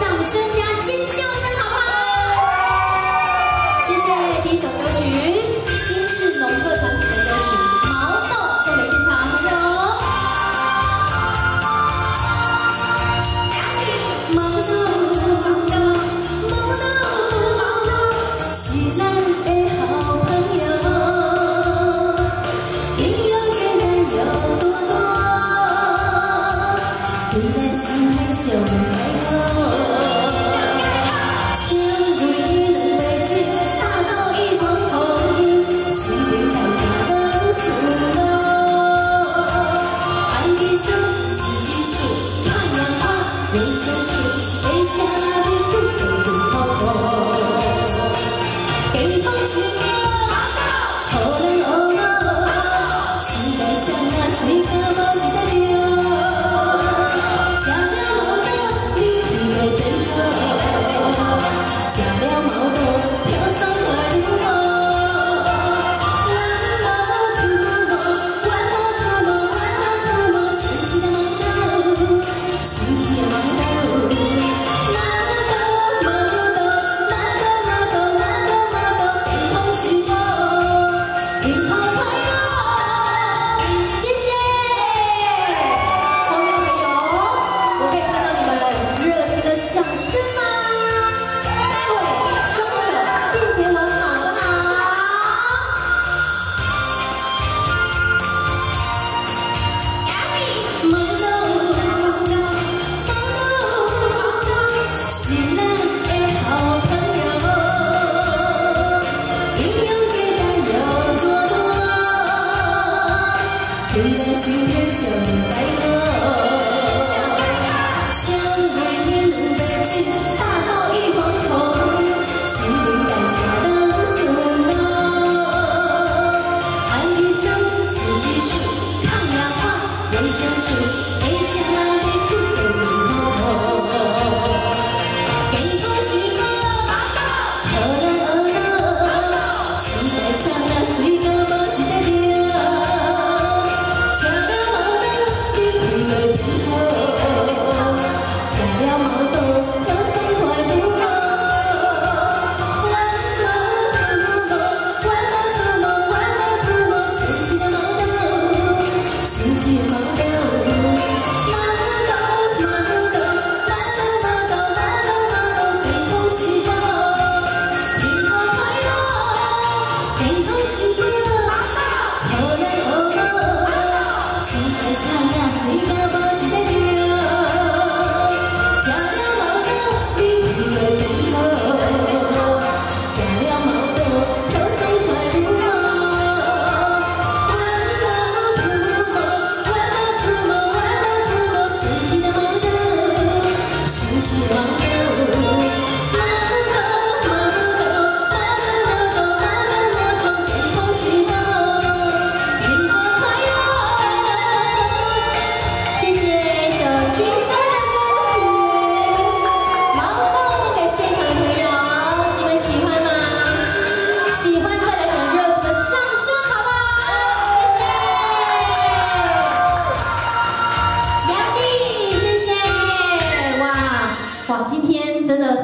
掌声加尖叫声，好不好？谢谢。第一首歌曲，新式农特产品的歌曲《毛豆》，送给现场朋友。毛豆，毛豆，毛豆，是咱的好朋友，营养给咱有多多，对咱心态上快乐。 对咱心态上快乐，像月天的情，大到一黄红，心中感谢当顺路。爱一生四季树，抗氧化维生素，会吃的骨头好，健康起码好人乐，心态上啊水果无一个了。 想。